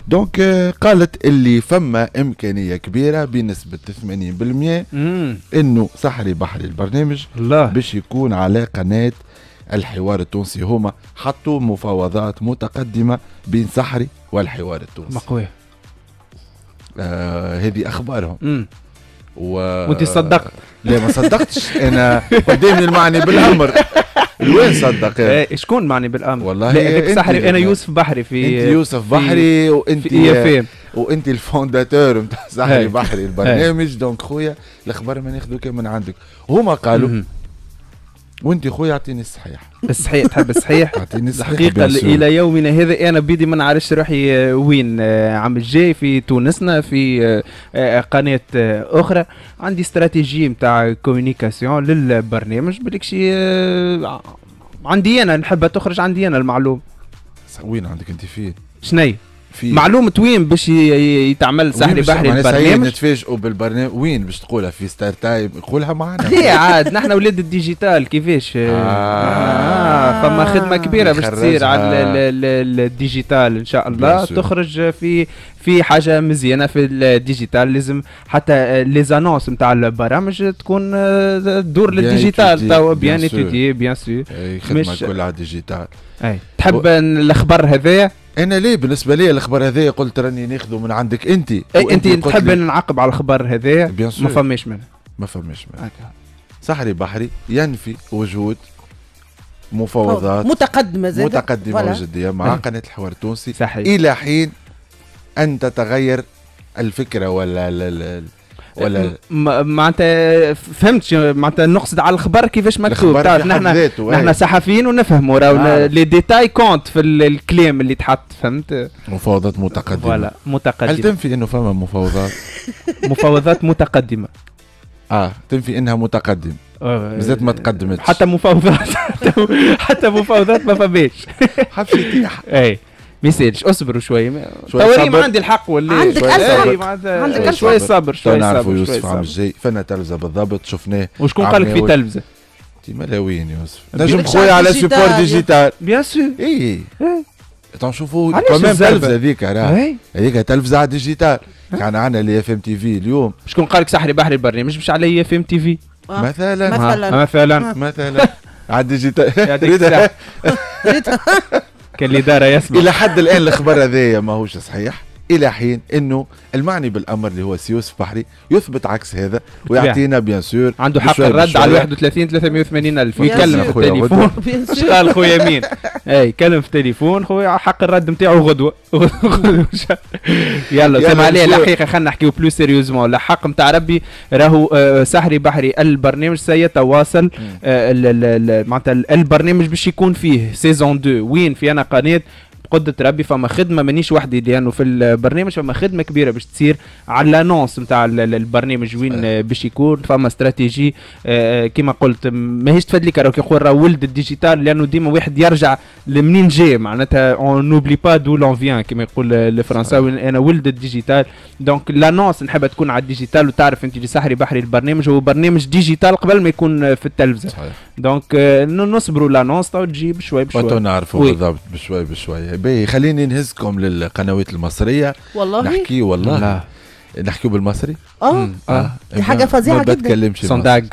دونك قالت اللي فما امكانيه كبيره بنسبه 80% انه سحري بحري البرنامج الله باش يكون على قناه الحوار التونسي. هما حطوا مفاوضات متقدمه بين سحري والحوار التونسي. مقوي. هذه اخبارهم. وانت صدقت؟ لا ما صدقتش انا قدامي المعني بالامر. وين صدق؟ شكون معني بالامر؟ والله لا سحري. انا يوسف بحري في انت يوسف بحري وانت وانت الفونداتور نتاع سحري بحري البرنامج. دونك خويا الاخبار ما ناخذوا كان من عندك. هما قالوا وانت خويا اعطيني الصحيح. الصحيح تحب الصحيح؟ اعطيني الصحيح. الحقيقه الى يومنا هذا انا بيدي ما نعرفش روحي وين. عام الجاي في تونسنا في قناه اخرى عندي استراتيجيه نتاع كوميونيكاسيون للبرنامج بالكشي. عندي انا نحبها تخرج عندي انا المعلومه. وين عندك انت فين؟ شني؟ معلومة وين باش يتعمل سحري بحري البرنامج؟ نتفاجئوا بالبرنامج وين باش تقولها في ستار تايم؟ قولها معنا. ليه عاد نحن ولاد الديجيتال كيفاش؟ فما خدمة كبيرة باش تصير على الديجيتال ان شاء الله. تخرج في حاجة مزيانة في الديجيتال. لازم حتى ليزانونس نتاع البرامج تكون تدور للديجيتال توا بيان ايتودي بيان سور. خدمة كلها على الديجيتال. تحب الخبر هذايا؟ انا ليه بالنسبه لي الخبر هذايا قلت راني ناخذه من عندك انت. انت تحب نعقب على الخبر هذايا؟ ما فماش منه. ما فماش منه. سحري بحري ينفي وجود مفاوضات متقدمه وجديه مع قناه الحوار التونسي الى حين ان تتغير الفكره ولا معناتها فهمتش. معناتها نقصد على الخبر كيفاش مكتوب. تعرف نحن صحفيين ونفهموا راهو لي ديتاي كونت في الكلام اللي تحط. فهمت؟ مفاوضات متقدمه. ولا متقدمه. هل تنفي انه فما مفاوضات؟ مفاوضات متقدمه. تنفي انها متقدم. بالذات ما تقدمتش. حتى مفاوضات حتى مفاوضات ما فماش. حبش يتيح. اي ميساج اصبروا شوي. توري ما عندي الحق ولا عندك عندك شوي صبر. شوي نعرفوا يوسف عام الجاي فنا تلفزه بالضبط شفناه. وشكون قال لك في تلفزه؟ انت ملاوين يوسف. نجم خويا على سيبور ديجيتال. بيان سور. اي تنشوفوا كمان تلفزه هذيك هذيك تلفزه على ديجيتال. كان عندنا اللي اف ام تي في اليوم. شكون قال لك سحري بحري البرنامج مش على اف ام تي في؟ مثلا على الديجيتال. كان اللي دار يسمع. الى حد الان الخبر هذايا ماهوش صحيح الى حين انه المعني بالامر اللي هو يوسف بحري يثبت عكس هذا ويعطينا بيان سور عنده حق الرد على 31 380 الف. يكلم في التليفون. اش قال خويا مين؟ اي كلم في التليفون خويا حق الرد نتاعو غدوه. يلا سمع عليه الحقيقه. خلينا نحكيو بلو سيريوزمون. الحق نتاع ربي راهو سحري بحري البرنامج سيتواصل. معناتها البرنامج باش يكون فيه سيزون 2 وين في انا قناه بقدرة ربي. فما خدمه مانيش وحدي لانه في البرنامج فما خدمه كبيره باش تصير على لانونس نتاع البرنامج وين باش يكون. فما استراتيجي كما قلت ماهيش تفاد لك راهو يقول راه ولد الديجيتال لانه ديما واحد يرجع لمنين جاي. معناتها اون نوبلي با دو لون فيان كما يقول الفرنساوي. انا ولد الديجيتال. دونك لانونس نحبها تكون على الديجيتال. وتعرف انت اللي سحري بحري البرنامج هو برنامج ديجيتال قبل ما يكون في التلفزه. دونك نصبروا لانونس تو تجي بشوي بشوي. نعرفوا بالضبط بشوي بشوي. باهي خليني نهزكم للقنوات المصرية. والله نحكي والله نحكيو بالمصري. دي حاجة فظيعة جدا. ما بتكلمش صنداق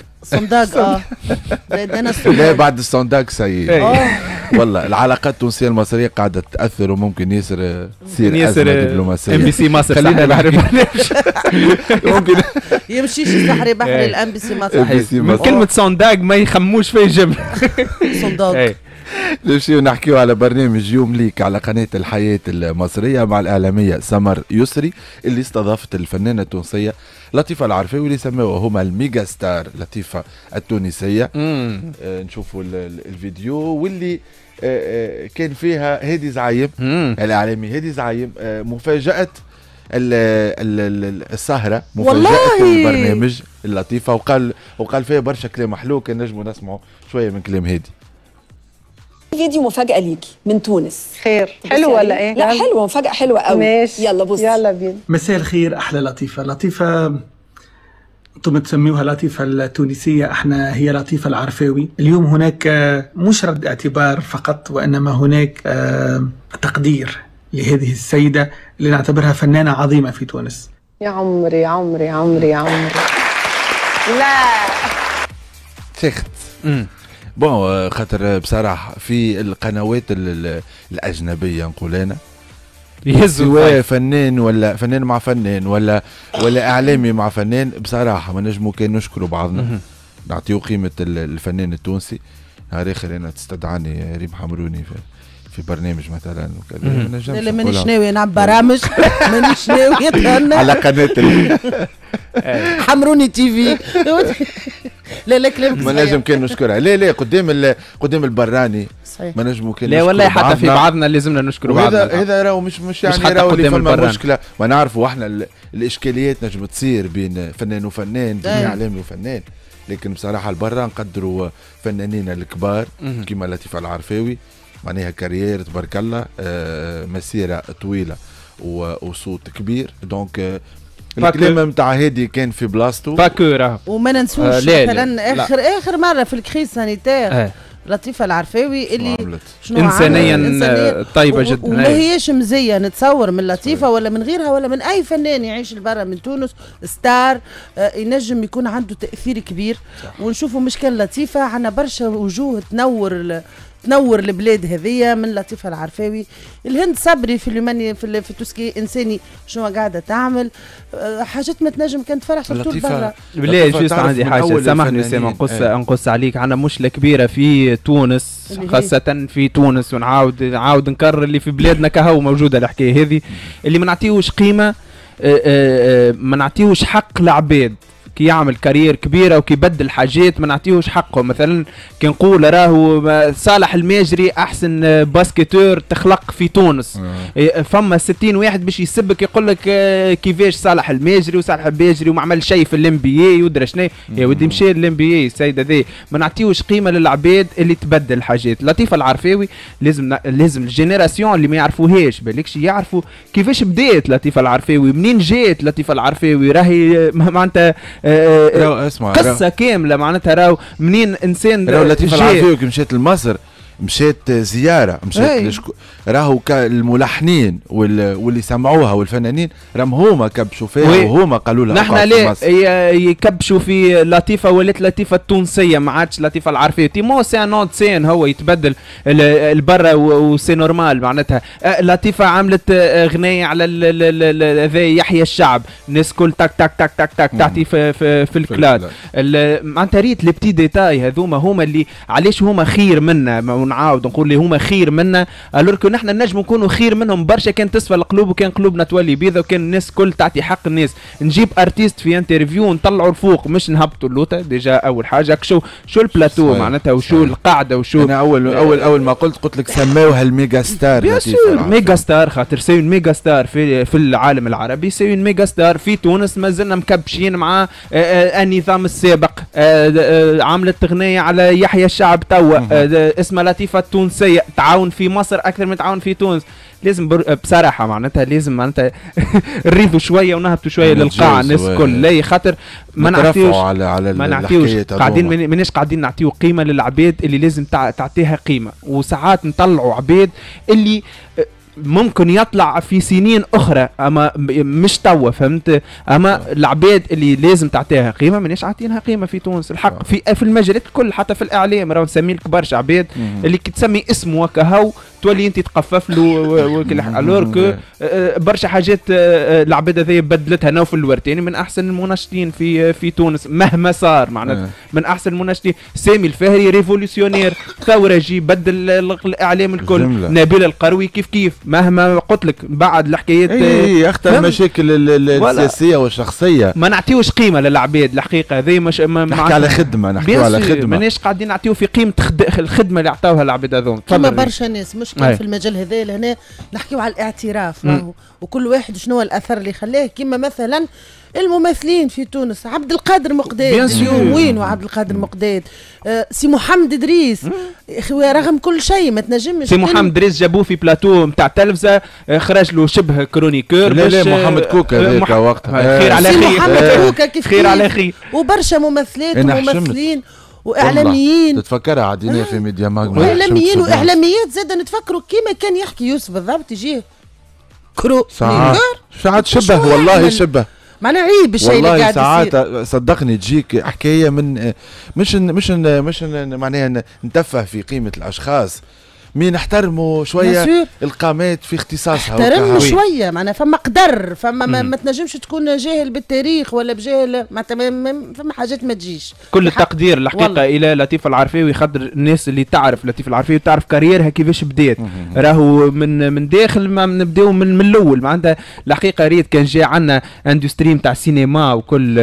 لا بعد الصنداق سيء. والله العلاقات التونسية المصرية قاعدة تأثر وممكن تصير أزمة دبلوماسية. ام بي سي مصر خلينا بحري ممكن يمشيش سحري بحري الام بي سي مصر. من كلمة صنداق ما يخموش فيه جبل. صندوق. نمشيو نحكيو على برنامج يوم ليك على قناة الحياة المصرية مع الإعلامية سمر يسري اللي استضافت الفنانة التونسية لطيفة العرفاوي اللي سموها هما الميجا ستار لطيفة التونسية. نشوفوا الفيديو واللي كان فيها هادي زعيم الإعلامي هادي زعيم مفاجأة السهرة مفاجأة البرنامج اللطيفة وقال فيها برشا كلام حلو. كان نجموا نسمعوا شوية من كلام هادي. فيديو مفاجأة ليكي من تونس. خير حلو ولا ايه؟ لا حلوة مفاجأة حلوة قوي. ماشي يلا بصي. يلا بينا. مساء الخير أحلى لطيفة. لطيفة انتم تسميوها لطيفة التونسية، احنا هي لطيفة العرفاوي. اليوم هناك مش رد اعتبار فقط وإنما هناك تقدير لهذه السيدة اللي نعتبرها فنانة عظيمة في تونس. يا عمري يا عمري يا عمري يا عمري. لا شيخت. بون خاطر بصراحة في القنوات الأجنبية نقول أنا سواء فنان ولا فنان مع فنان ولا إعلامي مع فنان، بصراحة ما نجمو كان نشكروا بعضنا، نعطيو قيمة الفنان التونسي. نهار آخر أنا تستدعاني ريم حمروني في برنامج مثلا وكذا. لا مانيش ناوي نعمل برامج، مانيش ناوي على قناة حمروني تي في. لا كلامك ما نجم كان نشكرها. لا قدام البراني صحيح. ما نجمو كان لا والله حتى في بعضنا لازمنا نشكروا بعضنا. هذا راهو مش يعني راهو اللي فما مشكله، ونعرفوا احنا الاشكاليات نجم تصير بين فنان وفنان، بين اعلامي وفنان، لكن بصراحه البرا نقدروا فنانين الكبار كيما لطيفه العرفاوي، معناها كارير تبارك الله، مسيره طويله وصوت كبير. دونك الكلام نتاع هادي كان في بلاصتو فاكوره. وما ننسوش مثلا اخر مره في الكريز سانيتير لطيفه العرفاوي اللي انسانيا طيبه جدا، وما هيش مزيه نتصور من لطيفه ولا من غيرها ولا من اي فنان يعيش لبرا من تونس ستار ينجم يكون عنده تاثير كبير. ونشوفوا مش كان لطيفه عندنا برشا وجوه تنور البلاد هذيا من لطيفه العرفاوي. الهند صبري في اليمني في توسكي انساني شنو قاعده تعمل حاجات ما تنجم كانت تفرح سورتو برا. بالله جوست عندي حاجه سامحني اسامه نقص عليك. عندنا مشكله كبيره في تونس خاصه في تونس، ونعاود نكرر اللي في بلادنا كهو موجوده الحكايه هذه، اللي ما نعطيوش قيمه، ما نعطيوش حق العباد كي يعمل كارير كبيره وكي يبدل حاجات ما نعطيهوش حقه. مثلا كي نقول راهو صالح الماجري احسن باسكيتور تخلق في تونس، فما 60 واحد باش يسبك يقول لك كيفاش صالح الماجري وصالح الماجري وما عمل شيء في الام بي اي ودرا شنو. يا ودي مشى الام بي اي السيد هذا. ما نعطيوش قيمه للعباد اللي تبدل الحاجات. لطيفه العرفاوي لازم الجينيراسيون اللي ما يعرفوهاش بالكش يعرفوا كيفاش بدات لطيفه العرفاوي، منين جات لطيفه العرفاوي. راهي معناتها اسمع قصة كاملة معناتها راهو منين انسان راهو لطيفه العرفاوي كي مشات لمصر مشات زياره، مشات راهو الملحنين واللي سمعوها والفنانين راهم هما كبشوا فيها وهما قالوا لها. نحن ليه يكبشوا في لطيفه ولات لطيفه التونسيه ما عادش لطيفه العرفاوي. تيمو سي ان سين هو يتبدل البرا وسي نورمال. معناتها لطيفه عملت غنايه على ذا يحيى الشعب، الناس كل تك تك تك تك تك تعطي في الكلاد. معناتها ريت لي بتي ديتاي هذوما هما اللي علاش هما خير منا. ونعاود نقول لي هما خير منا، الوركو نحن نجم نكونوا خير منهم برشا كان تصفى القلوب وكان قلوبنا تولي بيضة وكان الناس كل تعطي حق الناس. نجيب ارتيست في انترفيو نطلعوا الفوق مش نهبطوا اللوطه. ديجا اول حاجه شو البلاتو معناتها وشو القاعده وشو. انا اول ما قلت لك سموها الميجا ستار. ميجا ستار خاطر سي ميجا ستار في العالم العربي، سي ميجا ستار في تونس. ما زلنا مكبشين مع النظام السابق. عملت اغنيه على يحيى الشعب توا اسمها لطيفة التونسية، تعاون في مصر أكثر من تعاون في تونس. لازم بصراحة معناتها لازم معناتها نريدوا شوية ونهبطوا شوية للقاع الناس كل. لا خاطر ما نعطيوش قاعدين ماناش قاعدين نعطيو قيمة للعباد اللي لازم تعطيها قيمة. وساعات نطلعوا عباد اللي ممكن يطلع في سنين اخرى اما مش توا فهمت. اما العباد اللي لازم تعطيها قيمه ماناش عاطينها قيمه في تونس. الحق في المجالات الكل حتى في الاعلام راهو نسمي لك برشا عباد اللي كي تسمي اسمه وكهو تولي انت تقفف له الور برشا حاجات العباد هذيا بدلتها نوف الورتاني من احسن المناشطين في تونس مهما صار معناتها من احسن المناشطين. سامي الفهري ريفولوسيونير ثوره جي بدل الاعلام الكل. نبيل القروي كيف مهما قلت لك بعد الحكايات اخطر المشاكل السياسيه والشخصيه ما نعطيوش قيمه للعباد. الحقيقه هذه مش نحكي على خدمه ماناش قاعدين نعطيو في قيمه الخدمه اللي عطاوها العباد هذوم. كما برشا ناس مش في المجال هذا لهنا نحكيو على الاعتراف وكل واحد شنو الاثر اللي خلاه. كما مثلا الممثلين في تونس عبد القادر مقداد وينو عبد القادر مقداد سي محمد ادريس رغم كل شيء ما تنجمش. سي محمد ادريس جابوه في بلاتو نتاع تلفزه خرج له شبه كرونيكور. لا محمد كوكا هذاك وقتها خير على خير. محمد كوكا كيف خير على خير. وبرشا ممثلات وممثلين واعلاميين تتفكرها عادينا في ميديا ماغ. واعلاميين واعلاميات زاد نتفكروا كيما كان يحكي يوسف بالضبط يجيه كرو ساعات شبه والله شبه معناها عيب الشيء اللي قاعد يصير. والله ساعات صدقني تجيك حكايه من مش معناها نتفه في قيمه الاشخاص، مين نحترموا شويه القامات في اختصاصها، احترم شويه معناها فما قدر، فما ما تنجمش تكون جاهل بالتاريخ ولا بجاهل فما حاجات ما تجيش. كل التقدير الحقيقه الى لطيفه العرفاوي، خاطر الناس اللي تعرف لطيفه العرفاوي تعرف كاريرها كيفاش بدات، راهو من داخل ما نبداو من الاول معناتها الحقيقه. ريت كان جاء عندنا اندستري نتاع سينما وكل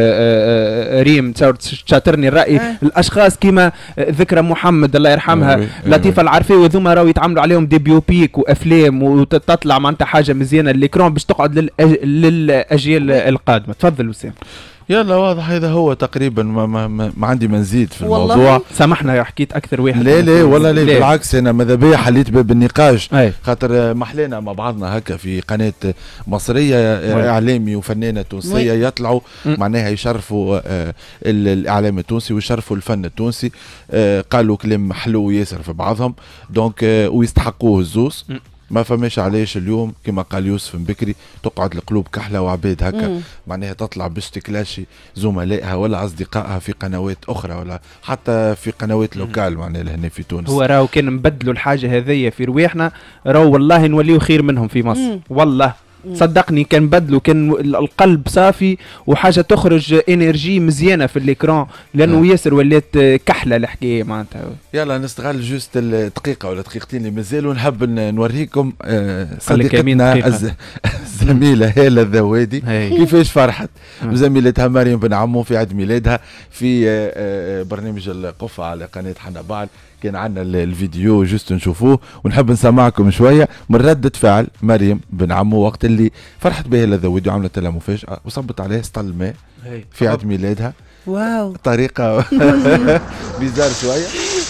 ريم شاطرني الراي الاشخاص كيما ذكرى محمد الله يرحمها، لطيفه العرفاوي ذوما يتعاملوا عليهم دي بيوبيك وافلام وتطلع معناتها حاجه مزيانه للإكران باش تقعد للاجيال القادمه. تفضل وسام. يلا واضح هذا هو تقريبا ما عندي ما نزيد في الموضوع. سامحنا حكيت اكثر واحد. لا والله لا بالعكس، انا ماذا بيا حليت بالنقاش خاطر محلينا مع بعضنا هكا في قناه مصريه اعلامي وفنانه تونسيه يطلعوا معناها يشرفوا الاعلام التونسي ويشرفوا الفن التونسي. قالوا كلام حلو ياسر في بعضهم دونك ويستحقوه الزوز. ما فماش علاش اليوم كما قال يوسف من بكري تقعد القلوب كحله وعباد هكا معناها تطلع باش تكلاشي زملائها ولا اصدقائها في قنوات اخرى ولا حتى في قنوات لوكال معناها لهنا في تونس. هو راهو كان نبدلوا الحاجه هذيا في رواحنا راهو والله نوليو خير منهم في مصر والله صدقني. كان بدلوا كان القلب صافي وحاجه تخرج انرجي مزيانه في الاكران لانه ياسر ولات كحله الحكايه معناتها. يلا نستغل جوست الدقيقه ولا دقيقتين اللي مازالوا نحب نوريكم صديقتنا الزميله هاله الذوادي كيفاش فرحت وزميلتها مريم بن عمو في عيد ميلادها في برنامج القفه على قناه حنبال. كان عندنا الفيديو جست نشوفوه ونحب نسمعكم شويه من ردة فعل مريم بن عمو وقت اللي فرحت بها الذوادي وعملت لها مفاجاه وصبت عليها سطل ماء في عيد ميلادها. واو طريقه بيزار شويه.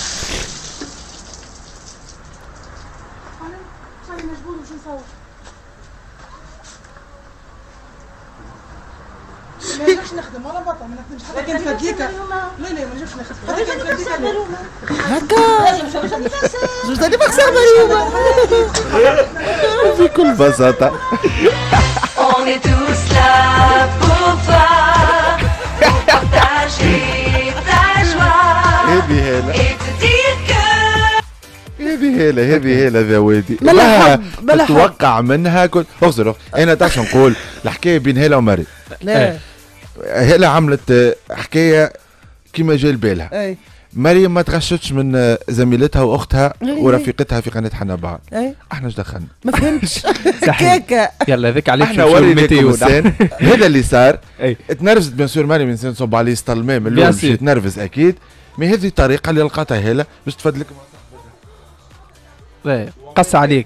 ما نجمش نخدم ولا بطل ما نخدمش حتى كان فديكه. لا ما نجمش نخدم حتى كان فديكه هكا زوج تاني بخسر مريومه بكل بساطه. On est tous là pour toi, partager ta joie et te dire que هذه هاله ذوادي لا تتوقع منها كل اخزر. انا تعرف نقول الحكايه بين هاله ومريم. لا هاله عملت حكايه كيما جا لبالها. مريم ما تغشتش من زميلتها واختها ورفيقتها في قناه حنبال. احنا ايش دخلنا؟ ما فهمتش كيكه. يلا ذيك عليك احنا وريناكم هذا اللي صار. تنرفزت بيان سور مريم انسان صب عليه سطل من الاول مشيت تنرفز اكيد. مي هذه الطريقه اللي لقاتها هاله باش تفدلك قص عليك.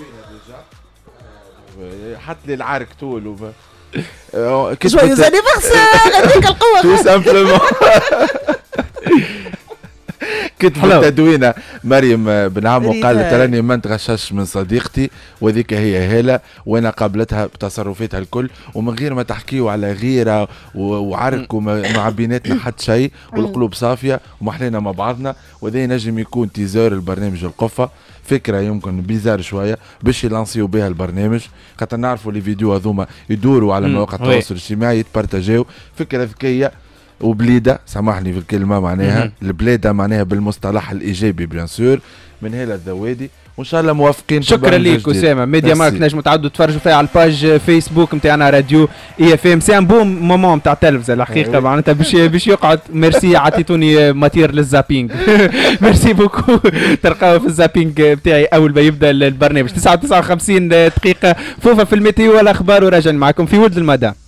حط لي العرك طول شوي زاني بغسل هذيك القوه تو سامبلومون. كتبت تدوينه مريم بن عمو قالت راني ما نتغشش من صديقتي وذيك هي هاله وانا قابلتها بتصرفاتها الكل ومن غير ما تحكيوا على غيره وعرك ومع بيناتنا حتى شيء والقلوب صافيه ومحلينا مع بعضنا. وذا ينجم يكون تيزور البرنامج القفه فكره يمكن بيزار شويه باش يلانسيو بها البرنامج خاطر نعرفوا لي فيديو هذوما يدوروا على مواقع التواصل الاجتماعي يتبارتاجيو. فكره ذكيه وبليده سامحني في الكلمه معناها البليده معناها بالمصطلح الايجابي بيان سور من هاله الذوادي وان شاء الله موافقين. شكرا ليك اسامه. ميديا مارك نجموا تعدوا تفرجوا فيها على الباج فيسبوك نتاعنا راديو اي اف ام. سي ان بون مومون نتاع التلفزه الحقيقه معناتها باش يقعد. ميرسي عطيتوني ماتير للزابينغ. ميرسي بوكو. تلقاو في الزابينغ بتاعي اول ما يبدا البرنامج 59 دقيقه فوفا في الميتيو والاخبار وراجعين معكم في ولد المدى.